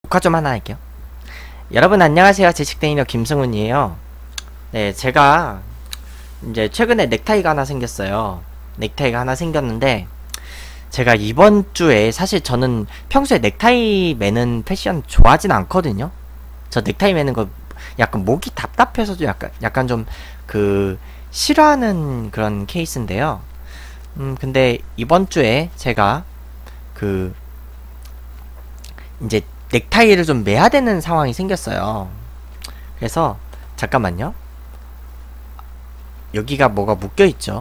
녹화 좀 하나 할게요. 여러분 안녕하세요. 제식데이너 김승훈이에요. 네, 제가 이제 최근에 넥타이가 하나 생겼어요. 넥타이가 하나 생겼는데 제가 이번 주에 사실 저는 평소에 넥타이 매는 패션 좋아하진 않거든요. 저 넥타이 매는 거 약간 목이 답답해서 좀 약간 좀 싫어하는 그런 케이스인데요. 근데 이번 주에 제가 그 이제 넥타이를 좀 매야 되는 상황이 생겼어요. 그래서 잠깐만요. 여기가 뭐가 묶여있죠.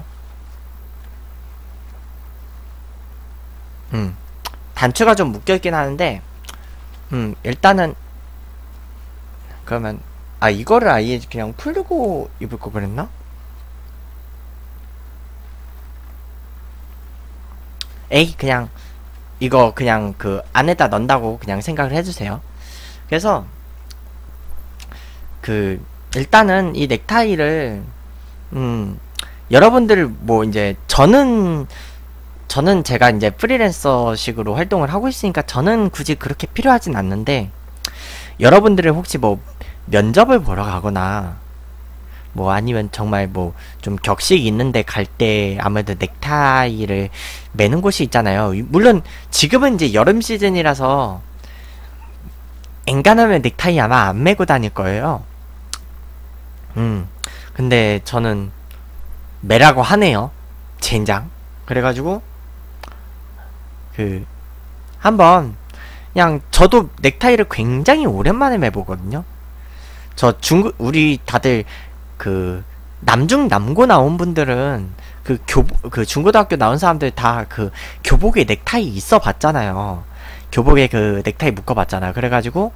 단추가 좀 묶여있긴 하는데 일단은 그러면 이거를 아예 그냥 풀고 입을 거 그랬나? 에이 그냥 이거 그냥 그 안에다 넣는다고 그냥 생각을 해주세요. 그래서 일단은 이 넥타이를 여러분들 뭐 이제 저는 제가 이제 프리랜서식으로 활동을 하고 있으니까 저는 굳이 그렇게 필요하진 않는데 여러분들을 혹시 뭐 면접을 보러 가거나 뭐 아니면 정말 뭐 좀 격식 있는데 갈 때 아무래도 넥타이를 매는 곳이 있잖아요. 물론 지금은 이제 여름 시즌이라서 엔간하면 넥타이 아마 안 매고 다닐 거예요. 근데 저는 매라고 하네요. 젠장. 그래가지고 한번 그냥 저도 넥타이를 굉장히 오랜만에 매보거든요. 우리 다들 남중 남고 나온 분들은 중고등학교 나온 사람들 다 교복에 넥타이 있어 봤잖아요. 교복에 넥타이 묶어 봤잖아요. 그래가지고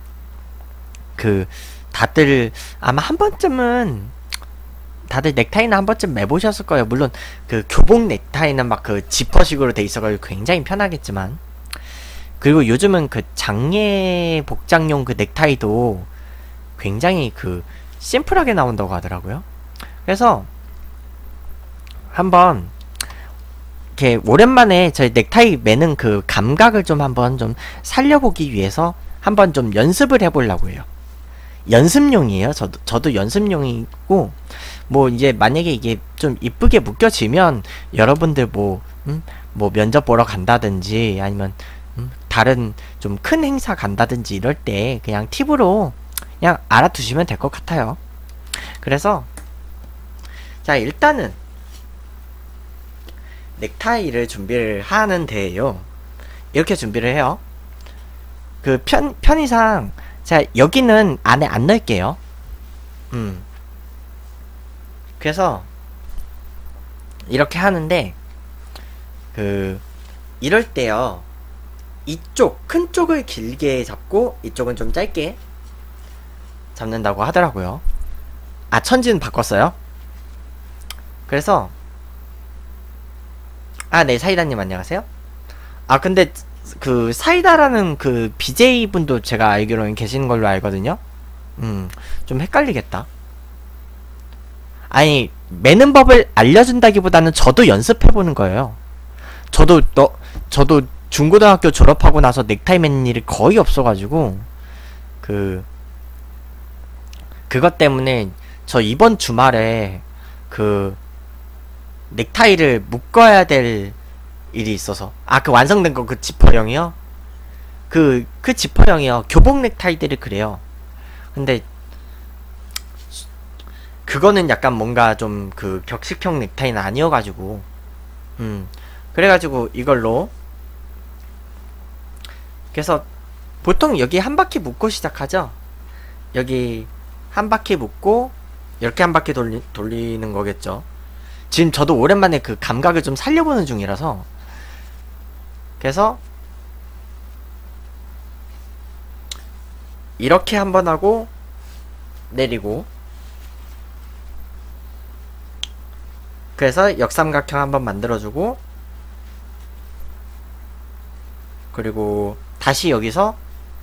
다들 아마 한 번쯤은 다들 넥타이는 한 번쯤 매보셨을 거예요. 물론 교복 넥타이는 막 지퍼식으로 돼 있어가지고 굉장히 편하겠지만, 그리고 요즘은 장례 복장용 넥타이도 굉장히 심플하게 나온다고 하더라고요. 그래서 한번 이렇게 오랜만에 저희 넥타이 매는 감각을 좀 한번 좀 살려보기 위해서 한번 좀 연습을 해보려고 해요. 연습용이에요. 저도 연습용이고, 뭐 이제 만약에 이게 좀 이쁘게 묶여지면 여러분들 뭐 면접 보러 간다든지 아니면 다른 좀 큰 행사 간다든지 이럴 때 그냥 팁으로 그냥 알아두시면 될 것 같아요. 그래서 자, 일단은 넥타이를 준비를 하는데요, 이렇게 준비를 해요. 편의상 자, 여기는 안에 안 넣을게요. 그래서 이렇게 하는데 이럴 때요, 이쪽 큰 쪽을 길게 잡고 이쪽은 좀 짧게 잡는다고 하더라고요. 천지는 바꿨어요. 그래서 네, 사이다님 안녕하세요. 근데 사이다라는 BJ분도 제가 알기로는 계시는 걸로 알거든요. 좀 헷갈리겠다. 아니, 매는 법을 알려준다기보다는 저도 연습해보는 거예요. 저도 중고등학교 졸업하고 나서 넥타이 매는 일이 거의 없어가지고 그것 때문에 저 이번 주말에 넥타이를 묶어야 될 일이 있어서 완성된 거 지퍼형이요? 지퍼형이요. 교복 넥타이들이 그래요. 근데 그거는 약간 뭔가 좀 격식형 넥타이는 아니어가지고 그래가지고 이걸로, 그래서 보통 여기 한 바퀴 묶고 시작하죠. 여기 한 바퀴 묶고 이렇게 한 바퀴 돌리는 거겠죠. 지금 저도 오랜만에 감각을 좀 살려보는 중이라서. 그래서 이렇게 한번 하고 내리고, 그래서 역삼각형 한번 만들어주고, 그리고 다시 여기서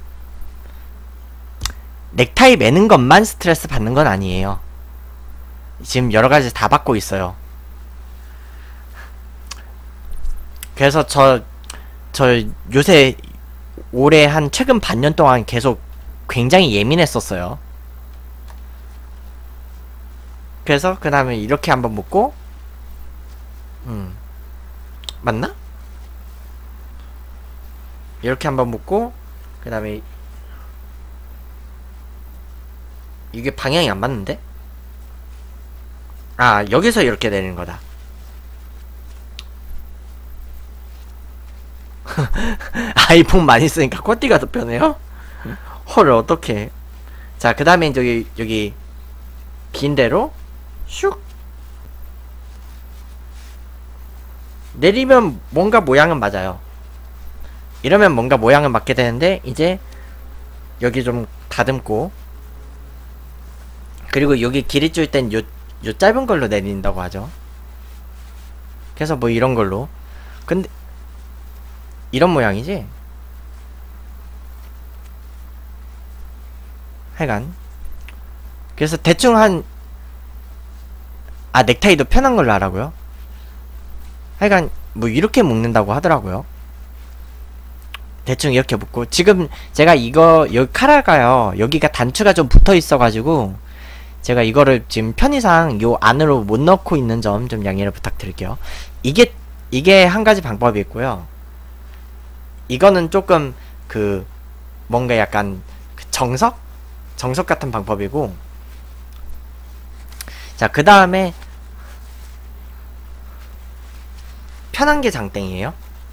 넥타이 매는 것만 스트레스 받는 건 아니에요. 지금 여러가지 다 받고 있어요. 그래서 저 요새 올해 한 최근 반년 동안 계속 굉장히 예민했었어요. 그래서 그 다음에 이렇게 한번 묶고 맞나? 이렇게 한번 묶고 그 다음에 이게 방향이 안 맞는데? 아, 여기서 이렇게 내리는 거다. 아이폰 많이 쓰니까 코디가 더 편해요? 헐, 어떡해. 자, 그 다음에 여기 긴 대로 슉 내리면 뭔가 모양은 맞아요. 이러면 뭔가 모양은 맞게 되는데, 이제 여기 좀 다듬고, 그리고 여기 길이 줄 땐 요 짧은 걸로 내린다고 하죠. 그래서 뭐 이런 걸로. 근데 이런 모양이지? 하여간 그래서 대충 넥타이도 편한 걸로 하라고요? 하여간 뭐 이렇게 묶는다고 하더라고요. 대충 이렇게 묶고, 지금 제가 이거 여기 카라가요, 여기가 단추가 좀 붙어 있어 가지고 제가 이거를 지금 편의상 요 안으로 못 넣고 있는 점 좀 양해를 부탁드릴게요. 이게 한 가지 방법이 있고요. 이거는 조금 뭔가 약간 정석 같은 방법이고, 자, 그 다음에 편한 게 장땡이에요.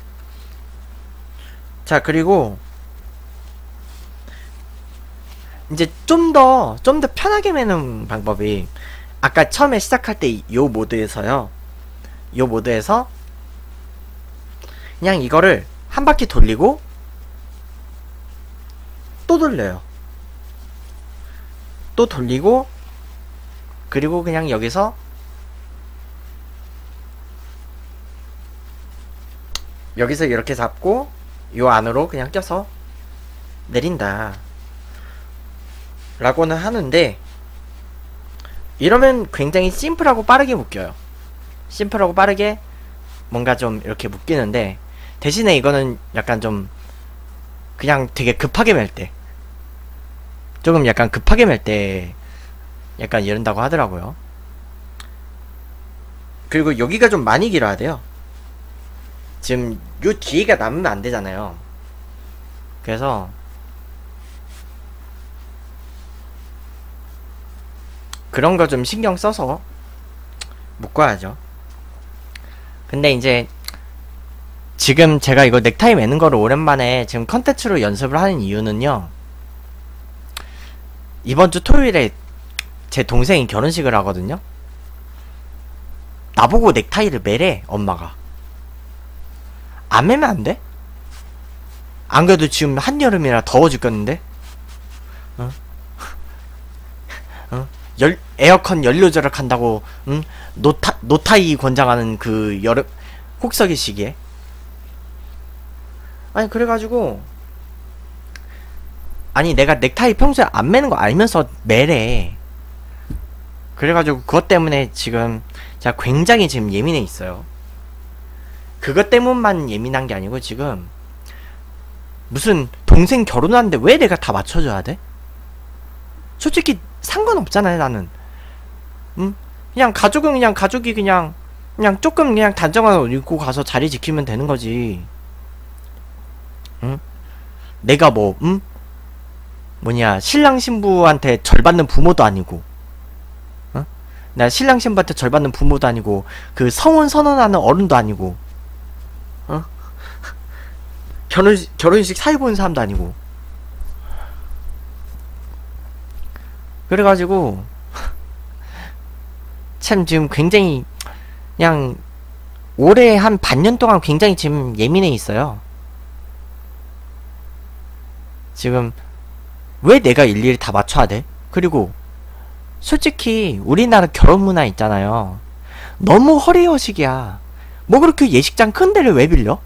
자, 그리고 이제 좀 더 편하게 매는 방법이, 아까 처음에 시작할 때 요 모드에서요, 요 모드에서 그냥 이거를 한 바퀴 돌리고 또 돌려요. 또 돌리고, 그리고 그냥 여기서 이렇게 잡고 요 안으로 그냥 껴서 내린다 라고는 하는데, 이러면 굉장히 심플하고 빠르게 묶여요. 심플하고 빠르게 뭔가 좀 이렇게 묶이는데, 대신에 이거는 약간 좀 그냥 되게 급하게 멜 때, 조금 약간 급하게 멜 때 약간 이런다고 하더라고요. 그리고 여기가 좀 많이 길어야 돼요. 지금 요 뒤에가 남으면 안 되잖아요. 그래서 그런 거 좀 신경 써서 묶어야죠. 근데 이제 지금 제가 이거 넥타이 매는 거를 오랜만에 지금 컨텐츠로 연습을 하는 이유는요, 이번 주 토요일에 제 동생이 결혼식을 하거든요. 나보고 넥타이를 매래, 엄마가. 안 매면 안 돼? 안 그래도 지금 한여름이라 더워 죽겠는데? 어? 어? 에어컨 연료 절약한다고, 응? 노타이 권장하는 그 여름, 혹서기 시기에. 아니, 그래가지고, 아니, 내가 넥타이 평소에 안 매는 거 알면서 매래. 그래가지고, 그것 때문에 지금, 제가 굉장히 지금 예민해 있어요. 그것 때문만 예민한 게 아니고, 지금, 무슨, 동생 결혼하는데 왜 내가 다 맞춰줘야 돼? 솔직히, 상관없잖아요, 나는. 응? 그냥 가족이 그냥 조금 그냥 단정한 옷 입고 가서 자리 지키면 되는 거지. 응? 내가 뭐, 응? 신랑 신부한테 절 받는 부모도 아니고, 어? 나 신랑 신부한테 절 받는 부모도 아니고, 그 성혼 선언하는 어른도 아니고, 어? 결혼식 사회 보는 사람도 아니고. 그래가지고, 참 지금 굉장히, 그냥, 올해 한 반년 동안 굉장히 지금 예민해 있어요. 지금, 왜 내가 일일이 다 맞춰야 돼? 그리고 솔직히 우리나라 결혼 문화 있잖아요. 너무 허리허식이야. 뭐 그렇게 예식장 큰 데를 왜 빌려?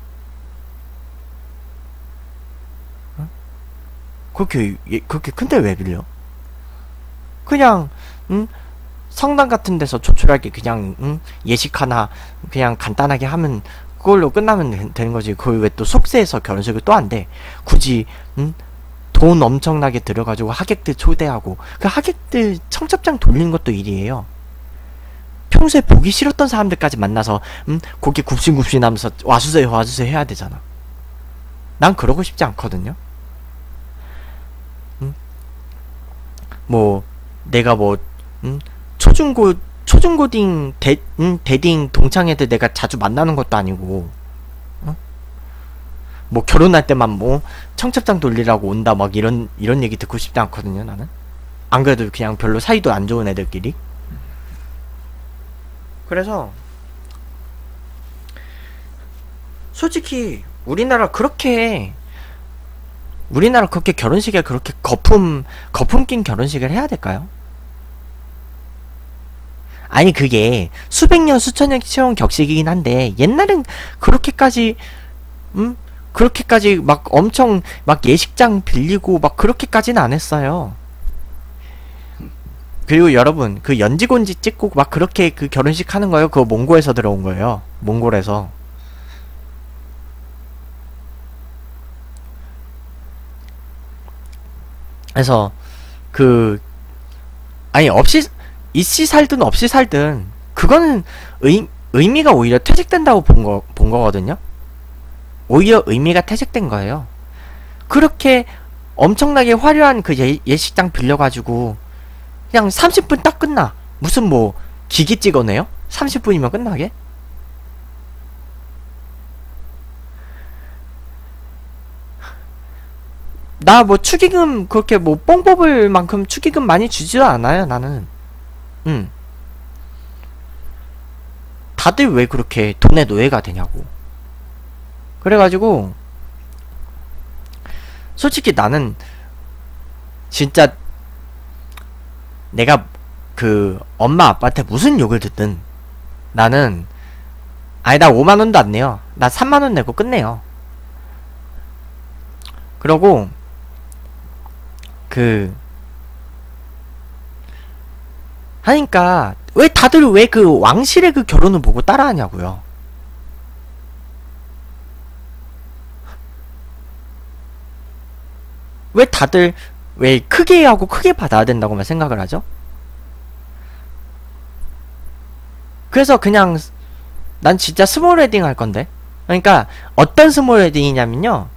응? 그렇게 큰 데를 왜 빌려? 그냥 성당 같은 데서 조촐하게 그냥 예식 하나 그냥 간단하게 하면 그걸로 끝나면 되는 거지. 그걸 왜 또 속세에서 결혼식을 또 한대. 굳이 돈 엄청나게 들여가지고 하객들 초대하고, 그 하객들 청첩장 돌리는 것도 일이에요. 평소에 보기 싫었던 사람들까지 만나서 고개 굽신굽신 하면서 와주세요 와주세요 해야 되잖아. 난 그러고 싶지 않거든요. 뭐 내가 뭐 초중고딩 대딩 동창회들 내가 자주 만나는 것도 아니고, 뭐 결혼할 때만 뭐 청첩장 돌리라고 온다 막 이런 얘기 듣고 싶지 않거든요. 나는 안 그래도 그냥 별로 사이도 안 좋은 애들끼리. 그래서 솔직히 우리나라 그렇게 결혼식에 그렇게 거품 낀 결혼식을 해야 될까요? 아니 그게 수백 년 수천 년 치러온 격식이긴 한데, 옛날엔 그렇게까지 막 엄청 막 예식장 빌리고 막 그렇게까지는 안 했어요. 그리고 여러분, 그 연지곤지 찍고 막 그렇게 그 결혼식 하는 거예요. 그거 몽골에서 들어온 거예요. 몽골에서. 그래서 그 아니 있시 살든 없이 살든 그거는 의미가 오히려 퇴색된다고 본 거거든요. 오히려 의미가 퇴색된 거예요. 그렇게 엄청나게 화려한 그 예식장 빌려가지고 그냥 30분 딱 끝나. 무슨 뭐 기기 찍어내요? 30분이면 끝나게? 나 뭐 축의금 그렇게 뭐 뽕 뽑을 만큼 축의금 많이 주지도 않아요 나는. 다들 왜 그렇게 돈의 노예가 되냐고. 그래가지고 솔직히 나는 진짜 내가 그 엄마 아빠한테 무슨 욕을 듣든 나는 아니 나 5만원도 안 내요. 나 3만원 내고 끝내요. 그러고 그 하니까 왜 다들 왜 그 왕실의 그 결혼을 보고 따라하냐고요. 왜 다들 왜 크게 하고 크게 받아야 된다고만 생각을 하죠? 그래서 그냥 난 진짜 스몰 웨딩 할 건데. 그러니까 어떤 스몰 웨딩이냐면요,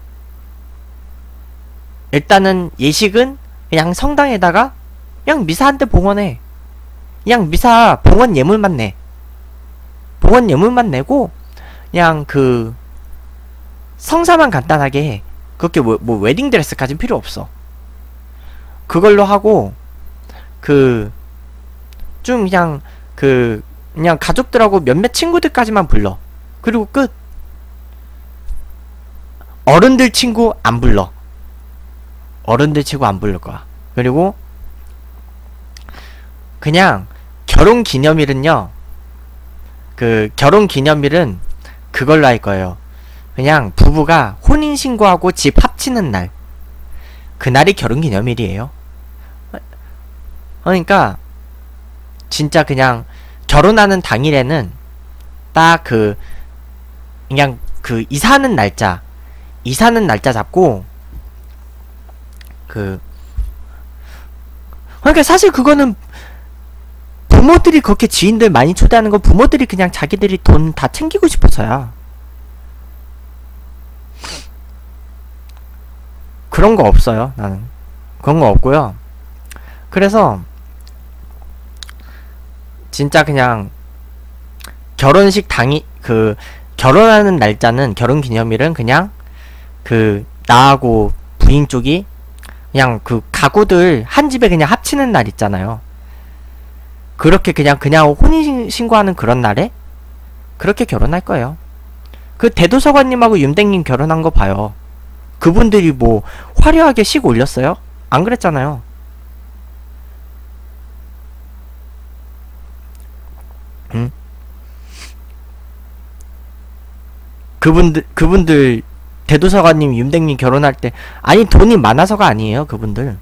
일단은 예식은 그냥 성당에다가 그냥 미사 한 대 봉헌해. 그냥 미사 봉헌 예물만 내. 봉헌 예물만 내고 그냥 그 성사만 간단하게 해. 그렇게 뭐 웨딩드레스까진 필요 없어. 그걸로 하고 그 좀 그냥 가족들하고 몇몇 친구들까지만 불러. 그리고 끝. 어른들 친구 안 불러. 어른들 친구 안 부를 거야. 그리고 그냥 결혼기념일은요, 그 결혼기념일은 그걸로 할 거예요. 그냥 부부가 혼인신고하고 집 합치는 날, 그날이 결혼기념일이에요. 그러니까 진짜 그냥 결혼하는 당일에는 딱 그냥 그 이사하는 날짜 잡고 그러니까 사실 그거는 부모들이 그렇게 지인들 많이 초대하는 건 부모들이 그냥 자기들이 돈 다 챙기고 싶어서야. 그런 거 없어요. 나는 그런 거 없고요. 그래서 진짜 그냥 결혼식 당일 그 결혼하는 날짜는 결혼기념일은 그냥 그 나하고 부인 쪽이 그냥 그 가구들 한 집에 그냥 합치는 날 있잖아요. 그렇게 그냥 혼인신고하는 그런 날에 그렇게 결혼할 거예요. 그 대도서관님하고 윤댕님 결혼한 거 봐요. 그분들이 뭐 화려하게 식 올렸어요? 안 그랬잖아요. 응? 그분들 대도서관님 윤댕님 결혼할 때 아니 돈이 많아서가 아니에요. 그분들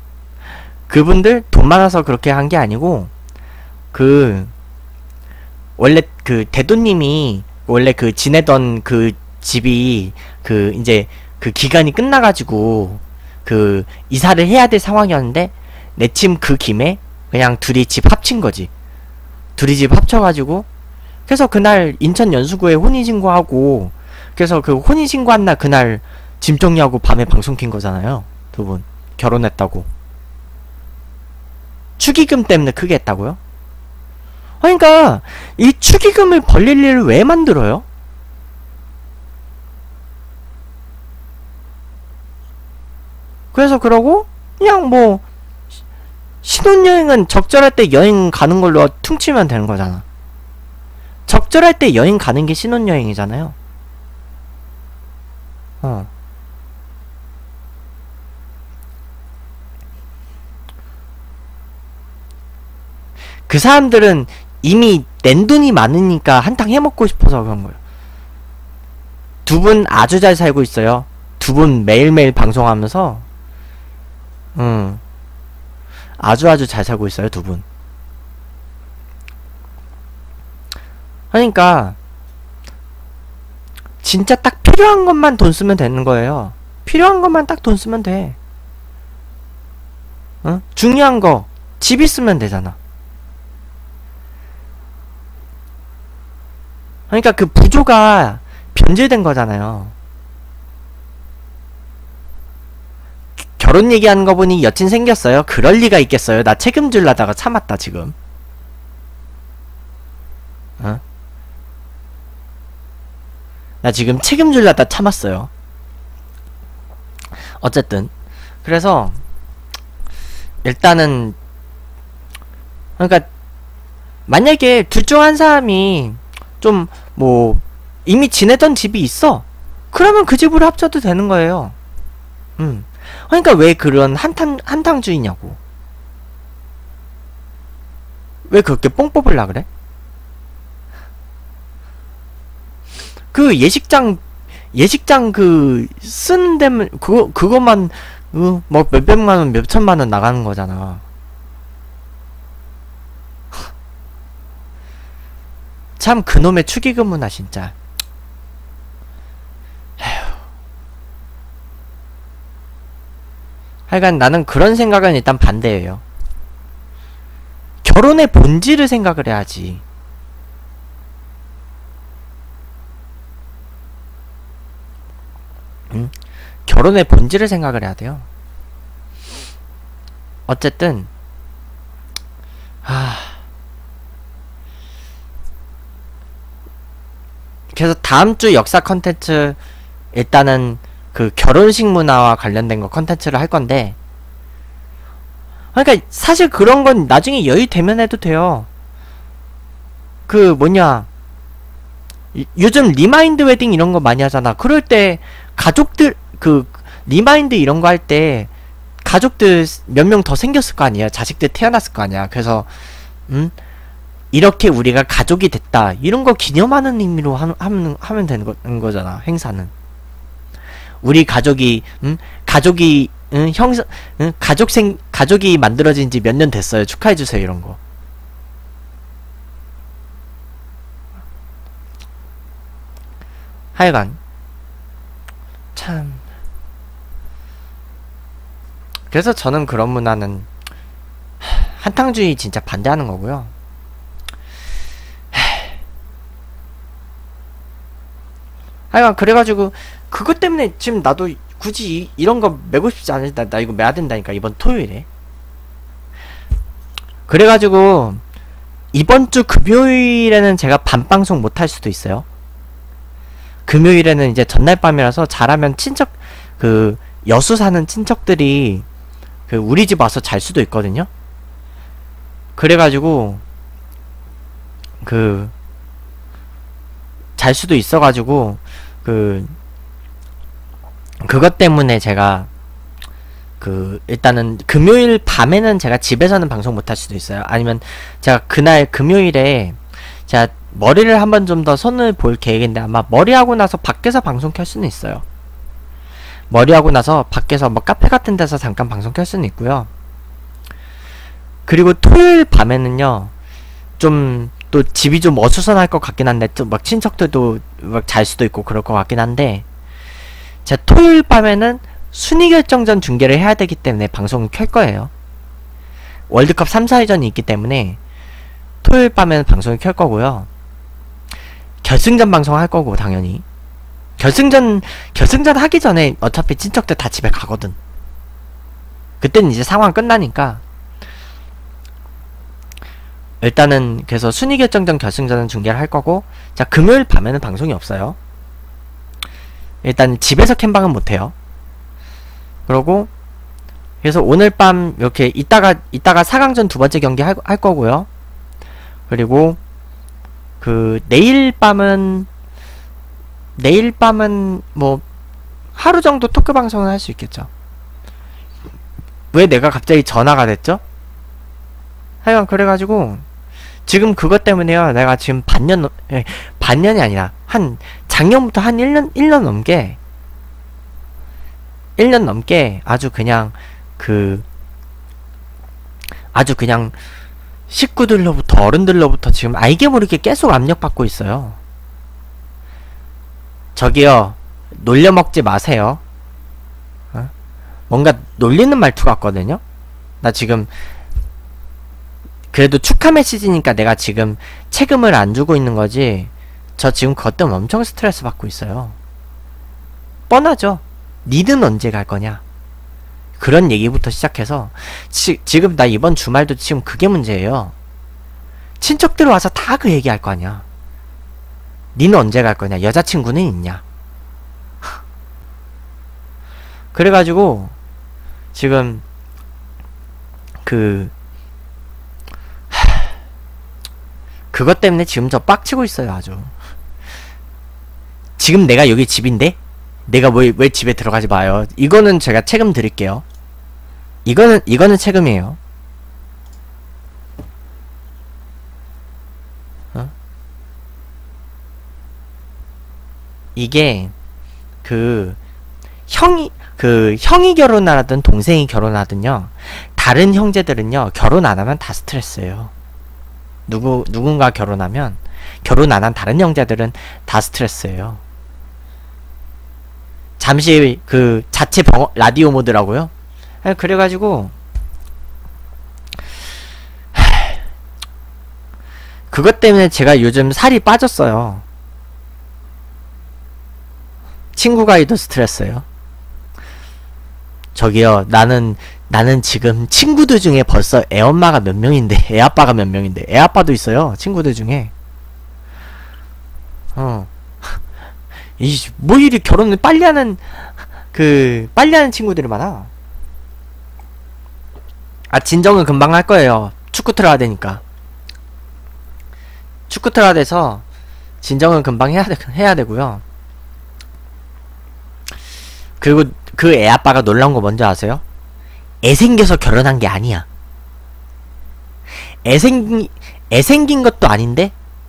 돈 많아서 그렇게 한 게 아니고 그 원래 그 대도님이 원래 그 지내던 그 집이 그 이제 그 기간이 끝나가지고 그 이사를 해야 될 상황이었는데 내침 그 김에 그냥 둘이 집 합친 거지. 둘이 집 합쳐가지고 그래서 그날 인천 연수구에 혼인신고하고 그래서 그 혼인신고한 날 그날 짐 정리하고 밤에 방송 킨 거잖아요. 두 분 결혼했다고. 축의금 때문에 크게 했다고요? 그러니까 이 축의금을 벌릴 일을 왜 만들어요? 그래서 그러고 그냥 뭐 신혼여행은 적절할 때 여행 가는 걸로 퉁치면 되는 거잖아. 적절할 때 여행 가는 게 신혼여행이잖아요. 그 사람들은 이미 낸 돈이 많으니까 한탕 해먹고 싶어서 그런 거예요. 두 분 아주 잘 살고 있어요. 두 분 매일매일 방송하면서 아주 잘 살고 있어요. 두 분. 그러니까 진짜 딱 필요한 것만 돈 쓰면 되는 거예요. 필요한 것만 딱 돈 쓰면 돼. 중요한 거 집 있으면 되잖아. 그러니까 그 부조가 변질된 거잖아요. 결혼 얘기하는 거 보니 여친 생겼어요. 그럴 리가 있겠어요. 나 책임질라다가 참았다 지금. 나 지금 책임질라다 참았어요. 어쨌든 그래서 일단은 그러니까 만약에 둘 중 한 사람이 좀 뭐 이미 지내던 집이 있어. 그러면 그 집으로 합쳐도 되는 거예요. 그러니까 왜 그런 한탕주의냐고. 왜 그렇게 뽕 뽑으려 그래? 그 예식장 그 쓰는 데면 그것만 뭐 몇백만원 몇천만원 나가는 거잖아. 참 그놈의 축의금 문화 진짜. 하여간 나는 그런 생각은 일단 반대예요. 결혼의 본질을 생각을 해야지. 결혼의 본질을 생각을 해야 돼요. 어쨌든 그래서 다음주 역사 컨텐츠 일단은 그 결혼식 문화와 관련된 거 컨텐츠를 할 건데, 그러니까 사실 그런 건 나중에 여유 되면 해도 돼요. 그 뭐냐, 요즘 리마인드 웨딩 이런 거 많이 하잖아. 그럴 때 가족들 그 리마인드 이런 거 할 때 가족들 몇 명 더 생겼을 거 아니야. 자식들 태어났을 거 아니야. 그래서 이렇게 우리가 가족이 됐다 이런 거 기념하는 의미로 하면 되는 거잖아. 행사는 우리 가족이 가족이 만들어진 지 몇 년 됐어요. 축하해주세요 이런 거. 하여간 참 그래서 저는 그런 문화는 한탕주의 진짜 반대하는 거고요. 하여간 그래가지고 그것 때문에 지금 나도 굳이 이런 거 메고 싶지 않으니까 나 이거 매야 된다니까 이번 토요일에. 그래가지고 이번 주 금요일에는 제가 밤방송 못할 수도 있어요. 금요일에는 이제 전날 밤이라서 잘하면 친척 그 여수 사는 친척들이 그 우리 집 와서 잘 수도 있거든요. 그래가지고 그 잘 수도 있어가지고 그것 때문에 제가 일단은 금요일 밤에는 제가 집에서는 방송 못할 수도 있어요. 아니면 제가 그날 금요일에 제가 머리를 한번 좀 더 손을 볼 계획인데 아마 머리하고 나서 밖에서 방송 켤 수는 있어요. 머리하고 나서 밖에서 뭐 카페 같은 데서 잠깐 방송 켤 수는 있고요. 그리고 토요일 밤에는요, 좀 또 집이 좀 어수선할 것 같긴 한데 또 막 친척들도 막 잘 수도 있고 그럴 것 같긴 한데 제가 토요일 밤에는 순위 결정전 중계를 해야 되기 때문에 방송을 켤 거예요. 월드컵 3, 4위전이 있기 때문에 토요일 밤에는 방송을 켤 거고요. 결승전 방송할 거고 당연히 결승전 하기 전에 어차피 친척들 다 집에 가거든. 그때는 이제 상황 끝나니까 일단은 그래서 순위 결정전 결승전은 중계를 할 거고 자 금요일 밤에는 방송이 없어요. 일단 집에서 캠방은 못해요. 그러고 그래서 오늘 밤 이렇게 이따가 4강전 두 번째 경기 할 거고요. 그리고 그 내일 밤은 뭐 하루 정도 토크 방송을 할 수 있겠죠. 왜 내가 갑자기 전화가 됐죠? 하여간 그래가지고 지금 그것 때문에요. 내가 지금 반년이 아니라 한 작년부터 한 1년 넘게 아주 그냥 식구들로부터 어른들로부터 지금 알게 모르게 계속 압력받고 있어요. 저기요 놀려먹지 마세요. 뭔가 놀리는 말투 같거든요. 나 지금 그래도 축하 메시지니까 내가 지금 책임을 안 주고 있는 거지. 저 지금 그것 때문에 엄청 스트레스 받고 있어요. 뻔하죠. 니는 언제 갈 거냐. 그런 얘기부터 시작해서 지금 나 이번 주말도 지금 그게 문제예요. 친척들 와서 다 그 얘기할 거 아니야. 니는 언제 갈 거냐. 여자친구는 있냐. 그래가지고 지금 그것 때문에 지금 저 빡치고 있어요. 아주 지금 내가 여기 집인데 내가 왜 집에 들어가지 마요. 이거는 제가 책임 드릴게요. 이거는 책임이에요. 이게 형이 결혼하든 동생이 결혼하든요. 다른 형제들은요. 결혼 안 하면 다 스트레스예요. 누군가 결혼하면 결혼 안 한 다른 형제들은 다 스트레스예요. 잠시 자체 라디오 모드라고요? 그래가지고 그것 때문에 제가 요즘 살이 빠졌어요. 친구가 이도 스트레스예요. 저기요 나는 지금 친구들 중에 벌써 애엄마가 몇 명인데 애아빠가 몇 명인데 애아빠도 있어요. 친구들 중에 뭐 이리 결혼을 빨리 하는 친구들이 많아. 진정은 금방 할 거예요. 축구 틀어야 되니까. 축구 틀어야 돼서 진정은 금방 해야 되고요. 그리고 그 애아빠가 놀라운 거 뭔지 아세요? 애 생겨서 결혼한 게 아니야. 애 생긴 것도 아닌데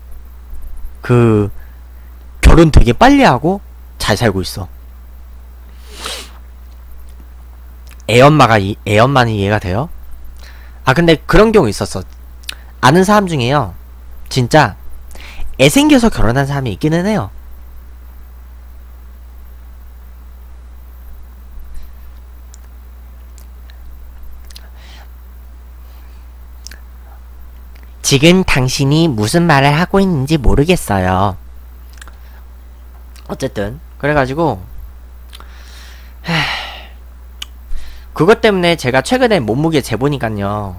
결혼 되게 빨리 하고 잘 살고 있어. 애엄마는 이해가 돼요? 근데 그런 경우 있었어. 아는 사람 중에요. 진짜 애 생겨서 결혼한 사람이 있기는 해요. 지금 당신이 무슨 말을 하고 있는지 모르겠어요. 어쨌든 그래가지고 그것 때문에 제가 최근에 몸무게 재보니깐요.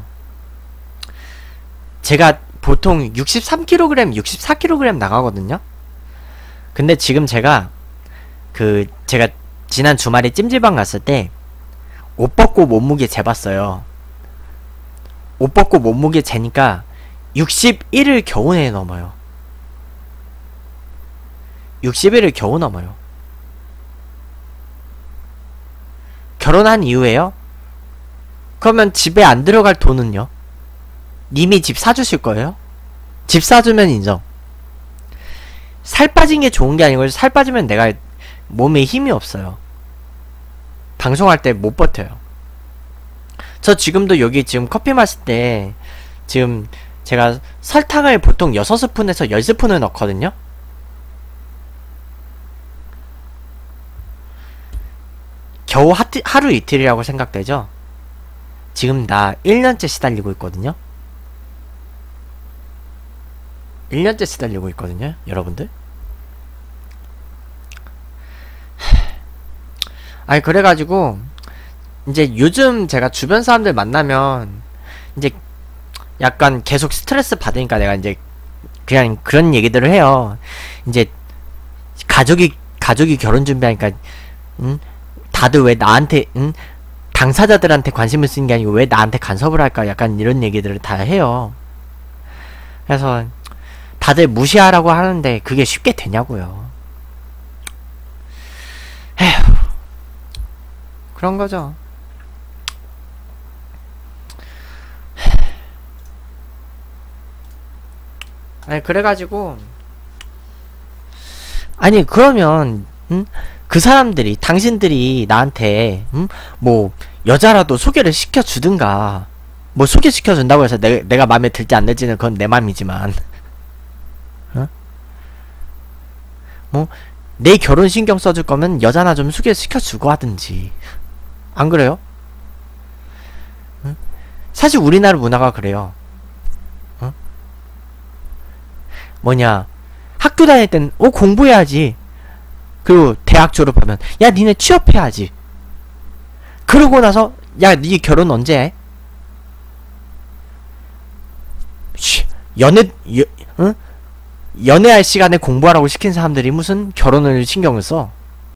제가 보통 63kg, 64kg 나가거든요. 근데 지금 제가 지난 주말에 찜질방 갔을 때 옷 벗고 몸무게 재봤어요. 옷 벗고 몸무게 재니까 61을 겨우 넘어요. 61을 겨우 넘어요. 결혼한 이후에요? 그러면 집에 안 들어갈 돈은요? 님이 집 사주실 거예요? 집 사주면 인정. 살 빠진 게 좋은 게 아니고 살 빠지면 내가 몸에 힘이 없어요. 방송할 때 못 버텨요. 저 지금도 여기 지금 커피 마실 때 지금 제가 설탕을 보통 6스푼에서 10스푼을 넣거든요. 겨우 하루 이틀이라고 생각되죠? 지금 나 1년째 시달리고 있거든요. 1년째 시달리고 있거든요, 여러분들. 아니, 그래가지고 이제 요즘 제가 주변 사람들 만나면 이제 약간 계속 스트레스 받으니까 내가 이제 그냥 그런 얘기들을 해요. 이제 가족이 결혼 준비하니까 다들 왜 나한테 당사자들한테 관심을 쓰는 게 아니고 왜 나한테 간섭을 할까, 약간 이런 얘기들을 다 해요. 그래서 다들 무시하라고 하는데 그게 쉽게 되냐고요. 에휴, 그런 거죠. 아니, 그래가지고 아니, 그러면 그 사람들이, 당신들이 나한테 뭐 여자라도 소개를 시켜주든가, 뭐 소개시켜준다고 해서 내가 마음에 들지 안 들지는 그건 내 맘이지만, 어? 뭐 내 결혼 신경 써줄 거면 여자나 좀 소개시켜주고 하든지. 안 그래요? 사실 우리나라 문화가 그래요. 뭐냐, 학교 다닐 땐 공부해야지. 그리고 대학 졸업하면 야, 니네 취업해야지. 그러고 나서 야, 니 결혼 언제 해? 연애할 시간에 공부하라고 시킨 사람들이 무슨 결혼을 신경을 써?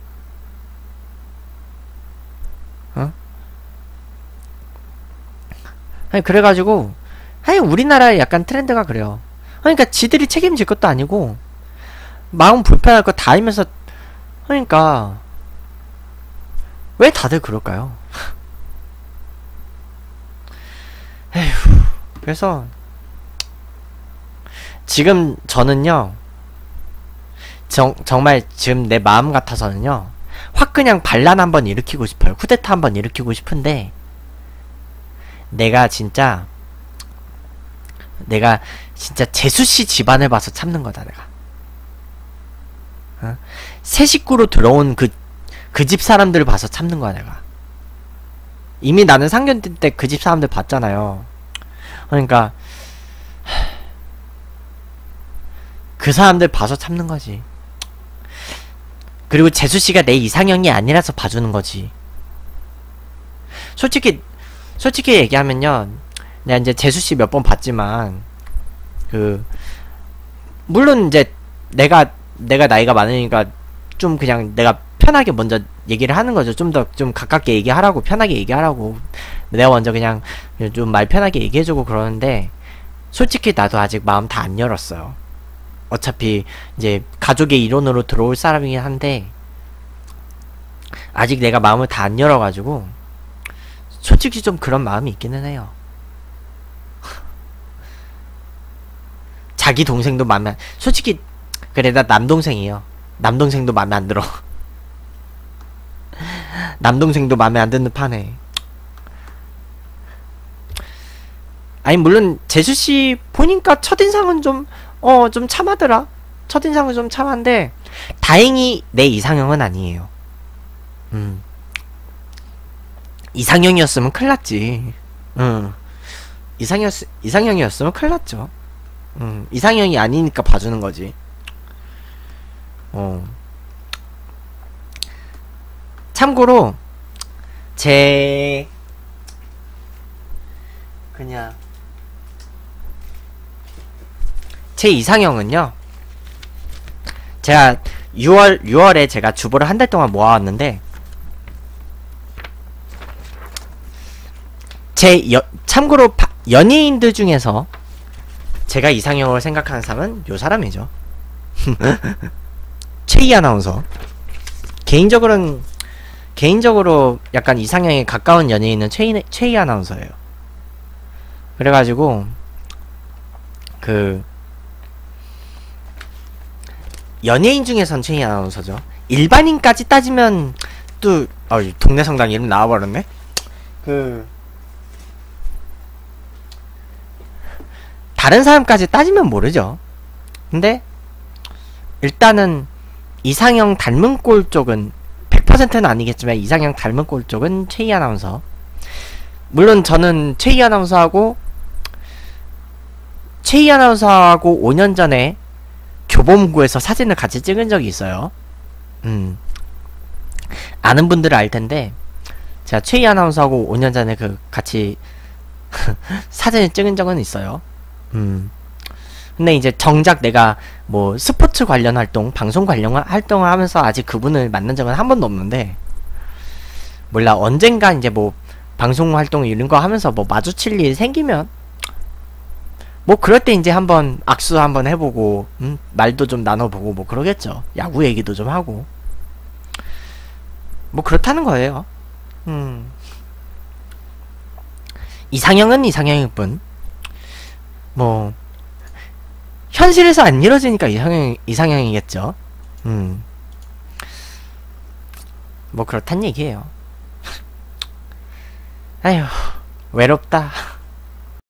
아니, 그래가지고 아니, 우리나라의 약간 트렌드가 그래요. 그러니까 지들이 책임질 것도 아니고 마음 불편할 거 다 알면서, 그러니까 왜 다들 그럴까요? 에휴, 그래서 지금 저는요, 정말 지금 내 마음 같아서는요, 확 그냥 반란 한번 일으키고 싶어요. 쿠데타 한번 일으키고 싶은데, 내가 진짜 재수씨 집안을 봐서 참는 거다, 내가. 새 식구로 들어온 그 집 사람들을 봐서 참는 거야, 내가. 이미 나는 상견 때 그 집 사람들 봤잖아요. 그러니까 그 사람들 봐서 참는 거지. 그리고 재수씨가 내 이상형이 아니라서 봐주는 거지. 솔직히 얘기하면요, 내가 이제 재수씨 몇 번 봤지만, 물론 이제 내가 나이가 많으니까 좀 그냥 내가 편하게 먼저 얘기를 하는 거죠. 좀 가깝게 얘기하라고, 편하게 얘기하라고. 내가 먼저 그냥 좀 말 편하게 얘기해주고 그러는데, 솔직히 나도 아직 마음 다 안 열었어요. 어차피 이제 가족의 일원으로 들어올 사람이긴 한데, 아직 내가 마음을 다 안 열어가지고 솔직히 좀 그런 마음이 있기는 해요. 자기 동생도 마음에 솔직히 그래, 나 남동생이에요. 남동생도 마음에 안 들어. 남동생도 마음에 안 드는 판에. 아니, 물론 재수씨 보니까 첫인상은 좀 참하더라. 첫인상은 좀 참한데 다행히 내 이상형은 아니에요. 이상형이었으면 큰일났지. 이상형이었으면 큰일났죠. 이상형이 아니니까 봐주는 거지. 참고로 제 이상형은요, 제가 6월에 제가 주보를 한 달 동안 모아왔는데, 참고로 연예인들 중에서 제가 이상형으로 생각하는 사람은 요 사람이죠. 최희 아나운서. 개인적으로 약간 이상형에 가까운 연예인은 최희 아나운서예요. 그래가지고 연예인 중에선 최희 아나운서죠. 일반인까지 따지면 또 동네 성당 이름 나와버렸네. 다른 사람까지 따지면 모르죠. 근데 일단은 이상형 닮은 꼴 쪽은 100%는 아니겠지만 이상형 닮은 꼴 쪽은 최희 아나운서. 물론 저는 최희 아나운서하고 5년 전에 교보문고에서 사진을 같이 찍은 적이 있어요. 아는 분들은 알 텐데 제가 최희 아나운서하고 5년 전에 그 같이 사진을 찍은 적은 있어요. 근데 이제 정작 내가 뭐 스포츠 관련 활동, 방송 관련 활동을 하면서 아직 그분을 만난 적은 한 번도 없는데, 몰라, 언젠가 이제 뭐 방송 활동 이런 거 하면서 뭐 마주칠 일 생기면 뭐 그럴 때 이제 한번 악수 한번 해보고 말도 좀 나눠보고 뭐 그러겠죠. 야구 얘기도 좀 하고 뭐 그렇다는 거예요. 이상형은 이상형일 뿐, 뭐 현실에서 안 이루어지니까 이상형이겠죠. 뭐 그렇단 얘기예요. 아휴, 외롭다.